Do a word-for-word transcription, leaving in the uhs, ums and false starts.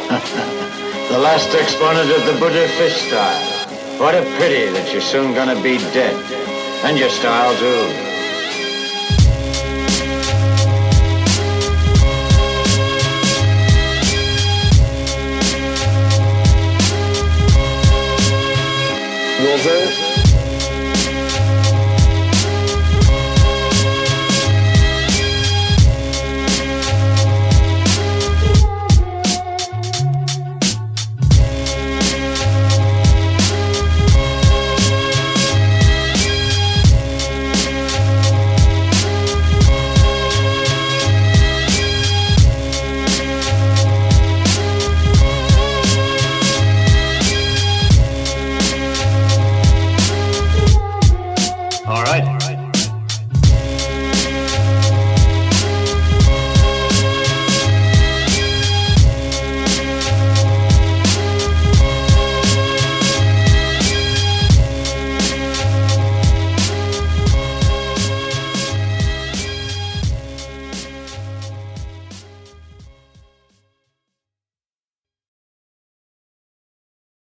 The last exponent of the Buddah fish style. What a pity that you're soon gonna be dead. And your style too.